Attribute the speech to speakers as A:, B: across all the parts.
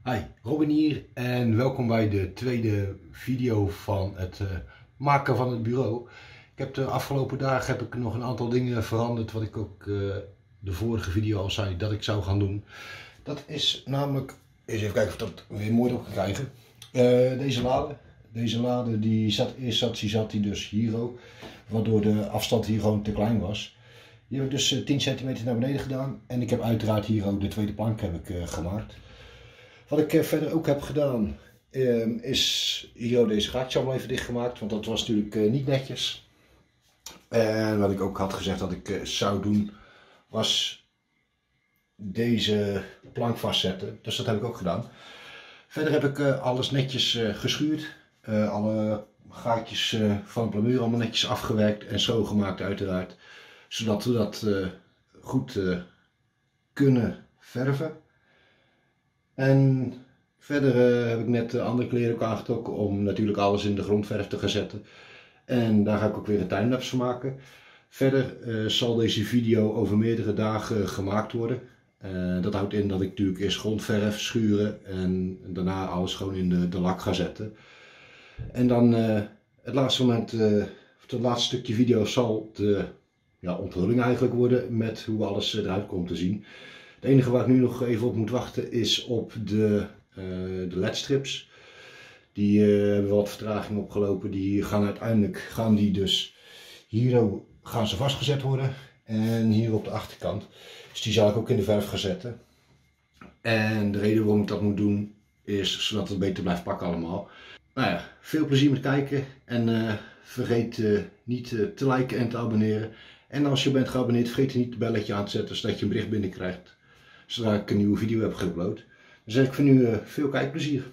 A: Hi, Robin hier en welkom bij de tweede video van het maken van het bureau. De afgelopen dagen heb ik nog een aantal dingen veranderd wat ik ook de vorige video al zei dat ik zou gaan doen. Dat is namelijk, eens even kijken of dat weer mooi op kan krijgen. Deze lade die zat dus hier ook, waardoor de afstand hier gewoon te klein was. Die heb ik dus 10 centimeter naar beneden gedaan en ik heb uiteraard hier ook de tweede plank gemaakt. Wat ik verder ook heb gedaan is hier deze gaatje allemaal even dichtgemaakt, want dat was natuurlijk niet netjes. En wat ik ook had gezegd dat ik zou doen was deze plank vastzetten, dus dat heb ik ook gedaan. Verder heb ik alles netjes geschuurd, alle gaatjes van de plamuur allemaal netjes afgewerkt en schoongemaakt uiteraard, zodat we dat goed kunnen verven. En verder heb ik net andere kleren ook aangetrokken om natuurlijk alles in de grondverf te gaan zetten. En daar ga ik ook weer een timelapse van maken. Verder zal deze video over meerdere dagen gemaakt worden. Dat houdt in dat ik natuurlijk eerst grondverf schuren en daarna alles gewoon in de lak ga zetten. En dan het laatste moment, het laatste stukje video zal de onthulling eigenlijk worden met hoe alles eruit komt te zien. Het enige waar ik nu nog even op moet wachten is op de ledstrips. Die hebben wat vertraging opgelopen. Die gaan uiteindelijk dus hier gaan ze vastgezet worden. En hier op de achterkant. Dus die zal ik ook in de verf gaan zetten. En de reden waarom ik dat moet doen is zodat het beter blijft pakken allemaal. Nou ja, veel plezier met kijken. En vergeet niet te liken en te abonneren. En als je bent geabonneerd, vergeet niet het belletje aan te zetten zodat je een bericht binnenkrijgt zodra ik een nieuwe video heb geüpload. Dan zeg ik voor nu veel kijkplezier.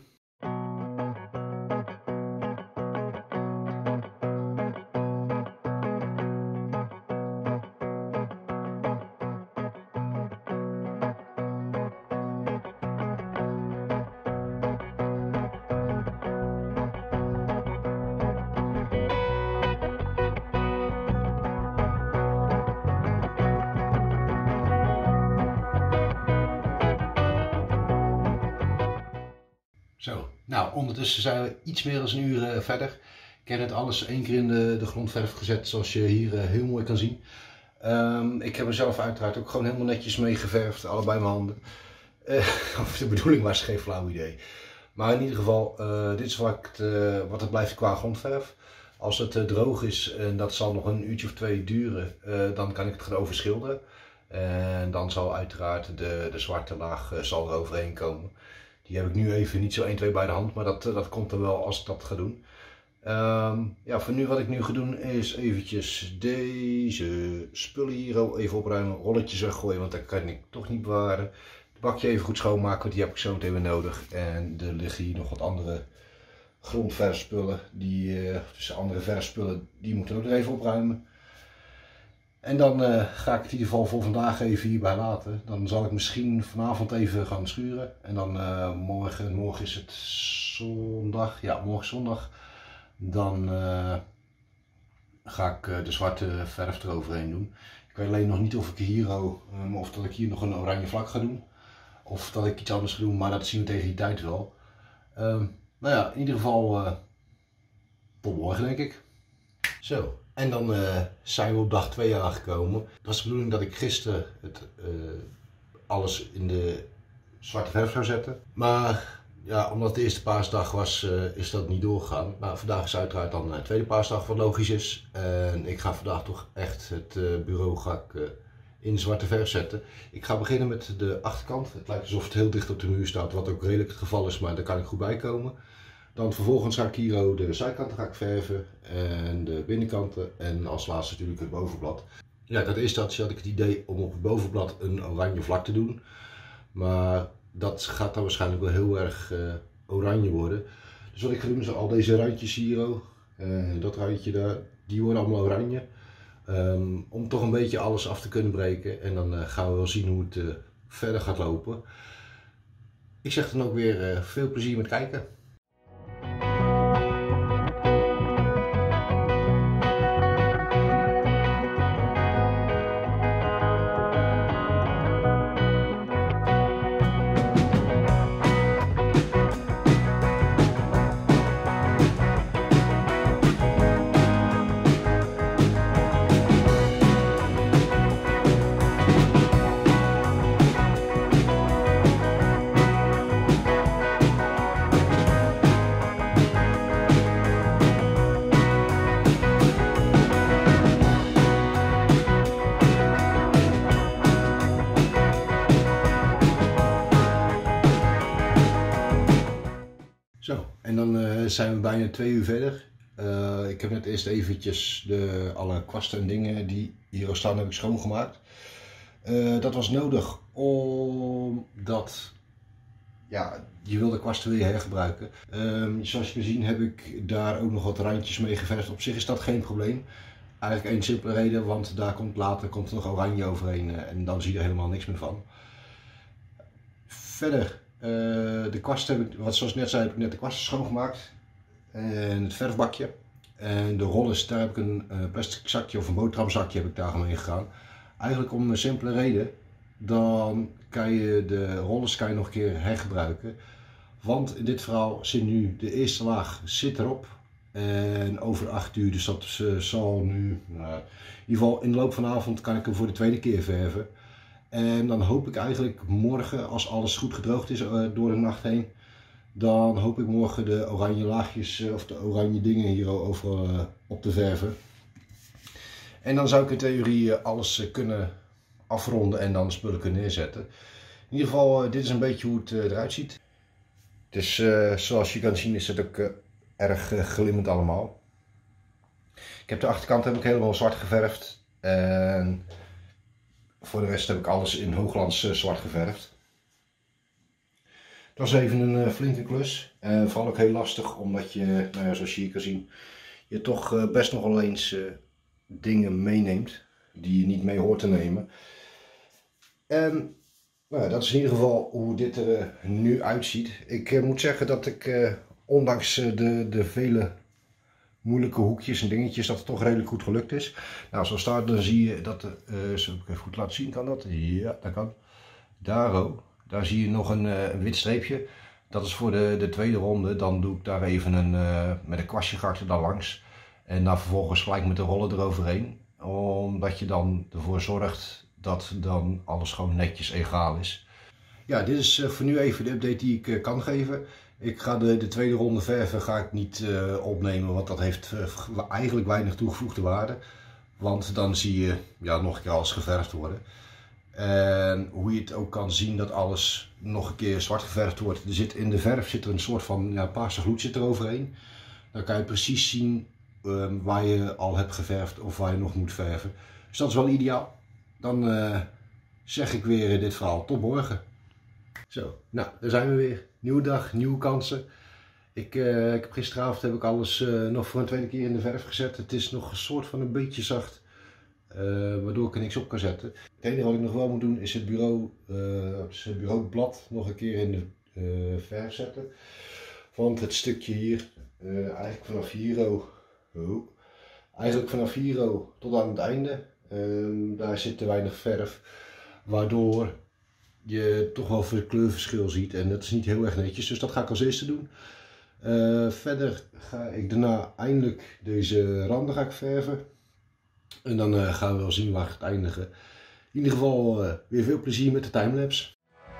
A: Zo, nou ondertussen zijn we iets meer dan een uur verder. Ik heb net alles 1 keer in de grondverf gezet zoals je hier heel mooi kan zien. Ik heb mezelf uiteraard ook gewoon helemaal netjes meegeverfd, allebei mijn handen. Of de bedoeling was, geen flauw idee. Maar in ieder geval, dit is wat het blijft qua grondverf. Als het droog is, en dat zal nog een uurtje of 2 duren, dan kan ik het gaan overschilderen. En dan zal uiteraard de zwarte laag zal er overheen komen. Die heb ik nu even niet zo 1, 2 bij de hand, maar dat komt er wel als ik dat ga doen. Voor nu wat ik nu ga doen is eventjes deze spullen hier even opruimen, rolletjes weggooien, want dat kan ik toch niet bewaren. Het bakje even goed schoonmaken, want die heb ik zo meteen weer nodig. En er liggen hier nog wat andere grondverfspullen, dus andere verfspullen, die moeten we ook nog even opruimen. En dan ga ik het in ieder geval voor vandaag even hierbij laten. Dan zal ik misschien vanavond even gaan schuren. En dan morgen is het zondag. Ja, morgen zondag. Dan ga ik de zwarte verf eroverheen doen. Ik weet alleen nog niet of ik hier nog een oranje vlak ga doen. Of dat ik iets anders ga doen, maar dat zien we tegen die tijd wel. In ieder geval tot morgen denk ik. Zo. En dan zijn we op dag 2 aangekomen. Het was de bedoeling dat ik gisteren alles in de zwarte verf zou zetten. Maar ja, omdat het de eerste paasdag was, is dat niet doorgegaan. Maar vandaag is uiteraard dan de tweede paasdag, wat logisch is. En ik ga vandaag toch echt het bureau in de zwarte verf zetten. Ik ga beginnen met de achterkant. Het lijkt alsof het heel dicht op de muur staat, wat ook redelijk het geval is, maar daar kan ik goed bij komen. Dan vervolgens ga ik hier de zijkanten verven en de binnenkante en als laatste natuurlijk het bovenblad. Ja, dat eerste had ik het idee om op het bovenblad een oranje vlak te doen. Maar dat gaat dan waarschijnlijk wel heel erg oranje worden. Dus wat ik ga doen is al deze randjes hier, dat randje daar, die worden allemaal oranje. Om toch een beetje alles af te kunnen breken en dan gaan we wel zien hoe het verder gaat lopen. Ik zeg dan ook weer veel plezier met kijken. Zo, en dan zijn we bijna 2 uur verder. Ik heb net eerst eventjes alle kwasten en dingen die hier staan heb ik schoongemaakt. Dat was nodig omdat ja, je wil de kwasten weer hergebruiken. Zoals je kan zien heb ik daar ook nog wat randjes mee geverfd. Op zich is dat geen probleem. Eigenlijk één simpele reden, want daar komt later er nog oranje overheen en dan zie je er helemaal niks meer van. Verder, de kwasten heb ik, zoals ik net zei, heb ik net de kwasten schoongemaakt. En het verfbakje. En de rollers, daar heb ik een plastic zakje of een boterhamzakje heb ik daar mee gegaan. Eigenlijk om een simpele reden. Dan kan je de rollers nog een keer hergebruiken. Want in dit verhaal zit nu de eerste laag zit erop. En over 8 uur, dus dat zal nu, in ieder geval in de loop van de avond kan ik hem voor de tweede keer verven. En dan hoop ik eigenlijk morgen, als alles goed gedroogd is door de nacht heen, dan hoop ik morgen de oranje laagjes of de oranje dingen hier overal op te verven. En dan zou ik in theorie alles kunnen afronden en dan spullen kunnen neerzetten. In ieder geval, dit is een beetje hoe het eruit ziet. Dus zoals je kan zien is het ook erg glimmend allemaal. Ik heb de achterkant helemaal zwart geverfd. En voor de rest heb ik alles in hoogglans zwart geverfd. Het was even een flinke klus. Vooral ook heel lastig omdat je, nou ja, zoals je hier kan zien, je toch best nog wel eens dingen meeneemt die je niet mee hoort te nemen. En nou, dat is in ieder geval hoe dit er nu uitziet. Ik moet zeggen dat ik, ondanks de vele moeilijke hoekjes en dingetjes, dat het toch redelijk goed gelukt is. Nou, zoals daar dan zie je dat, zal ik even goed laten zien, kan dat? Ja, dat kan. Daar zie je nog een wit streepje. Dat is voor de tweede ronde. Dan doe ik daar even met een kwastje ga ik er dan langs. En dan vervolgens gelijk met de rollen eroverheen. Omdat je dan ervoor zorgt dat dan alles gewoon netjes egaal is. Ja, dit is voor nu even de update die ik kan geven. Ik ga de tweede ronde verven ga ik niet opnemen, want dat heeft eigenlijk weinig toegevoegde waarde. Want dan zie je ja, nog een keer alles geverfd worden. En hoe je het ook kan zien dat alles nog een keer zwart geverfd wordt. Er zit in de verf zit er een soort van ja, paarse gloed zit er overheen. Dan kan je precies zien waar je al hebt geverfd of waar je nog moet verven. Dus dat is wel ideaal. Dan zeg ik weer in dit verhaal tot morgen. Zo, nou daar zijn we weer. Nieuwe dag, nieuwe kansen. Ik heb gisteravond heb ik alles nog voor een tweede keer in de verf gezet. Het is nog een soort van een beetje zacht. Waardoor ik er niks op kan zetten. Het enige wat ik nog wel moet doen is het bureaublad nog een keer in de verf zetten. Want het stukje hier, eigenlijk vanaf hier tot aan het einde, daar zit te weinig verf. Waardoor je toch wel veel kleurverschil ziet en dat is niet heel erg netjes. Dus dat ga ik als eerste doen. Verder ga ik daarna eindelijk deze randen verven. En dan gaan we wel zien waar het eindigen. In ieder geval weer veel plezier met de timelapse.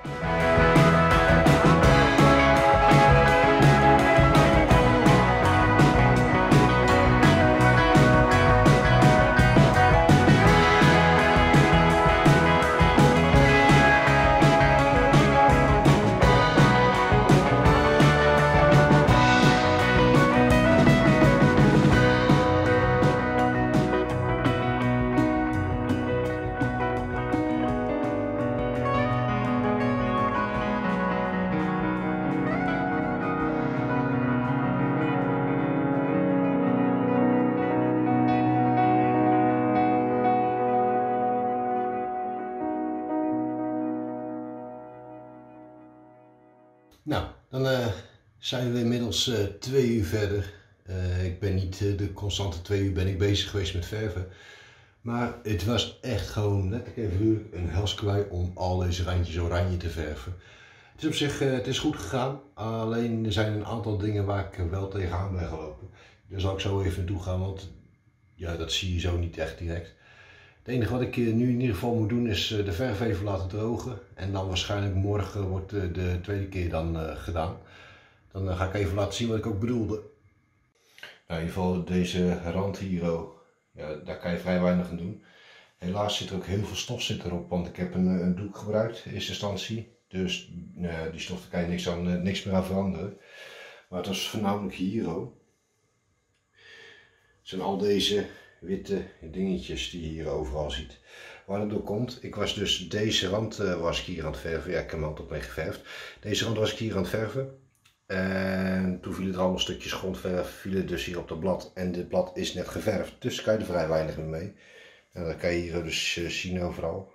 A: Nou, dan zijn we inmiddels 2 uur verder. Ik ben niet de constante 2 uur ben ik bezig geweest met verven. Maar het was echt gewoon letterlijk even een helskwij om al deze randjes oranje te verven. Het is op zich het is goed gegaan, alleen er zijn een aantal dingen waar ik wel tegenaan ben gelopen. Daar zal ik zo even naartoe gaan, want ja, dat zie je zo niet echt direct. Het enige wat ik nu in ieder geval moet doen is de verf even laten drogen. En dan waarschijnlijk morgen wordt de tweede keer dan gedaan. Dan ga ik even laten zien wat ik ook bedoelde. Nou, in ieder geval deze rand hier, ja, daar kan je vrij weinig aan doen. Helaas zit er ook heel veel stof erop, want ik heb een doek gebruikt in eerste instantie. Dus die stof daar kan je niks meer aan veranderen. Maar het was voornamelijk hier ook. Het zijn al deze witte dingetjes die je hier overal ziet. Waar het door komt, ik was dus deze rand was ik hier aan het verven. Ja, ik heb hem altijd mee geverfd. Deze rand was ik hier aan het verven. En toen vielen er allemaal stukjes grondverf, vielen dus hier op dat blad. En dit blad is net geverfd, dus kan je er vrij weinig mee. En dat kan je hier dus zien overal.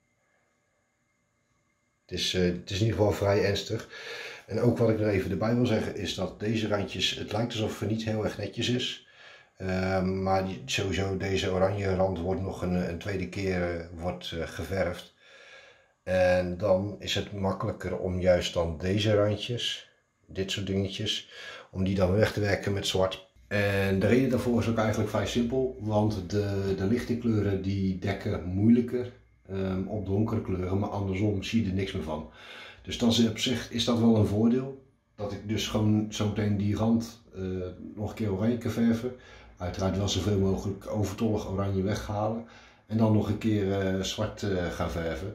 A: Het is in ieder geval vrij ernstig. En ook wat ik er even erbij wil zeggen is dat deze randjes, het lijkt alsof het niet heel erg netjes is. Maar sowieso deze oranje rand wordt nog een tweede keer geverfd. En dan is het makkelijker om juist dan deze randjes, dit soort dingetjes, om die dan weg te werken met zwart. En de reden daarvoor is ook eigenlijk vrij simpel, want de lichte kleuren die dekken moeilijker op donkere kleuren, maar andersom zie je er niks meer van. Dus dan op zich is dat wel een voordeel, dat ik dus gewoon zo meteen die rand nog een keer oranje kan verven. Uiteraard wel zoveel mogelijk overtollig oranje weghalen en dan nog een keer zwart gaan verven.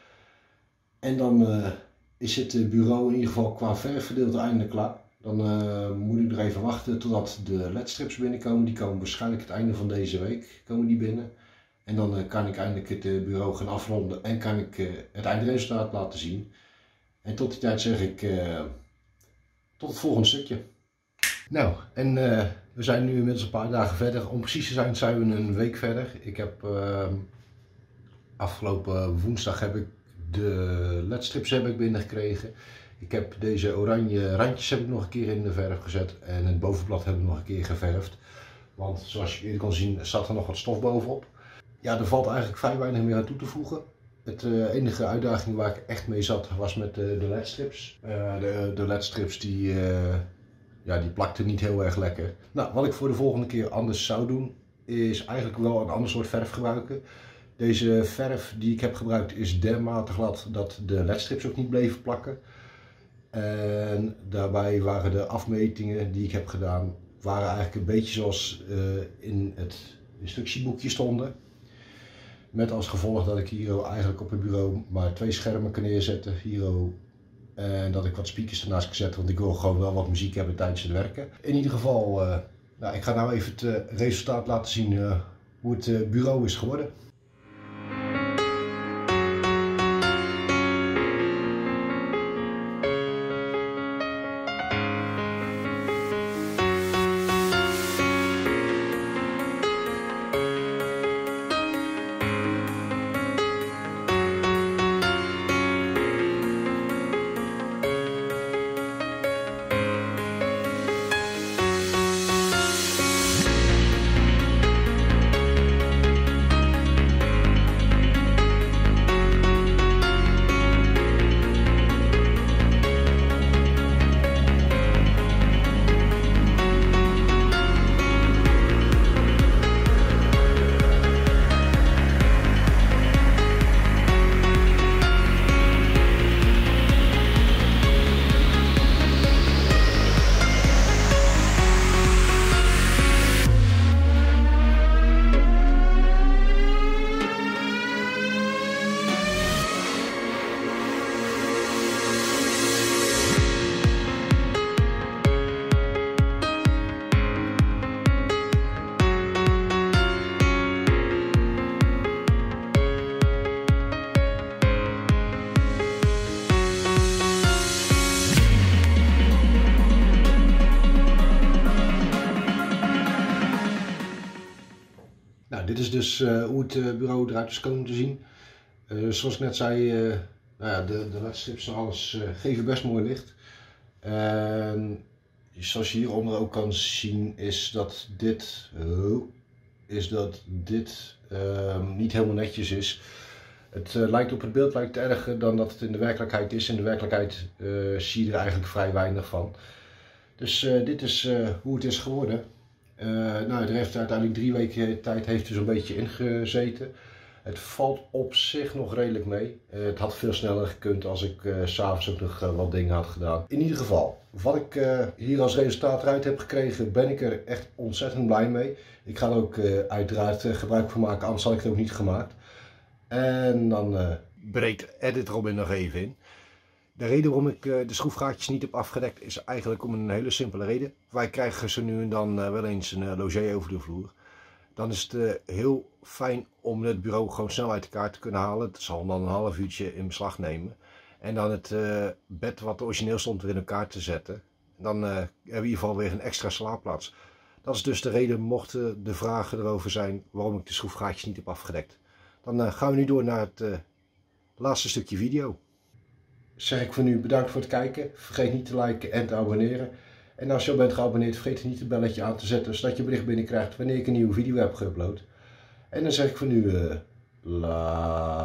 A: En dan is het bureau in ieder geval qua verfgedeelte eindelijk klaar. Dan moet ik er even wachten totdat de ledstrips binnenkomen. Die komen waarschijnlijk het einde van deze week komen die binnen. En dan kan ik eindelijk het bureau gaan afronden en kan ik het eindresultaat laten zien. En tot die tijd zeg ik tot het volgende stukje. Nou, en we zijn nu inmiddels een paar dagen verder. Om precies te zijn we een week verder. Ik heb afgelopen woensdag heb ik de ledstrips binnengekregen. Ik heb deze oranje randjes nog een keer in de verf gezet en het bovenblad heb ik nog een keer geverfd. Want zoals je eerder kan zien staat er nog wat stof bovenop. Ja, er valt eigenlijk vrij weinig meer aan toe te voegen. De enige uitdaging waar ik echt mee zat was met de ledstrips. De ledstrips die plakten niet heel erg lekker. Nou, wat ik voor de volgende keer anders zou doen is eigenlijk wel een ander soort verf gebruiken. Deze verf die ik heb gebruikt is dermate glad dat de ledstrips ook niet bleven plakken. En daarbij waren de afmetingen die ik heb gedaan, waren eigenlijk een beetje zoals in het instructieboekje stonden. Met als gevolg dat ik hier eigenlijk op het bureau maar 2 schermen kan neerzetten. Hier en dat ik wat speakers ernaast kan zetten, want ik wil gewoon wel wat muziek hebben tijdens het werken. In ieder geval, ik ga nou even het resultaat laten zien hoe het bureau is geworden. Nou, dit is dus hoe het bureau eruit is komen te zien. Zoals ik net zei, de ledstrips en alles geven best mooi licht. Zoals je hieronder ook kan zien is dat dit niet helemaal netjes is. Het lijkt op het beeld lijkt erger dan dat het in de werkelijkheid is. In de werkelijkheid zie je er eigenlijk vrij weinig van. Dus dit is hoe het is geworden. Het heeft uiteindelijk 3 weken tijd heeft er zo'n beetje ingezeten. Het valt op zich nog redelijk mee. Het had veel sneller gekund als ik 's avonds ook nog wat dingen had gedaan. In ieder geval, wat ik hier als resultaat eruit heb gekregen, ben ik er echt ontzettend blij mee. Ik ga er ook uiteraard gebruik van maken, anders had ik het ook niet gemaakt. En dan breekt Edit Robin nog even in. De reden waarom ik de schroefgaatjes niet heb afgedekt is eigenlijk om een hele simpele reden. Wij krijgen zo nu en dan wel eens een logé over de vloer. Dan is het heel fijn om het bureau gewoon snel uit elkaar te kunnen halen. Het zal dan een half uurtje in beslag nemen. En dan het bed wat origineel stond weer in elkaar te zetten. Dan hebben we in ieder geval weer een extra slaapplaats. Dat is dus de reden, mochten de vragen erover zijn, waarom ik de schroefgaatjes niet heb afgedekt. Dan gaan we nu door naar het laatste stukje video. Zeg ik voor nu bedankt voor het kijken. Vergeet niet te liken en te abonneren. En als je al bent geabonneerd, vergeet niet het belletje aan te zetten, zodat je bericht binnenkrijgt wanneer ik een nieuwe video heb geüpload. En dan zeg ik voor nu,